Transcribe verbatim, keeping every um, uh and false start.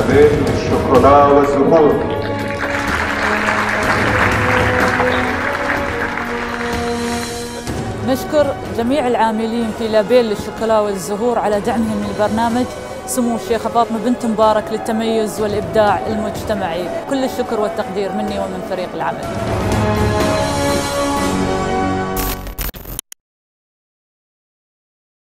لابيل للشوكولا والزهور. نشكر جميع العاملين في لابيل للشوكولا والزهور على دعمهم للبرنامج. سمو الشيخة فاطمة بنت مبارك للتميز والإبداع المجتمعي. كل الشكر والتقدير مني ومن فريق العمل.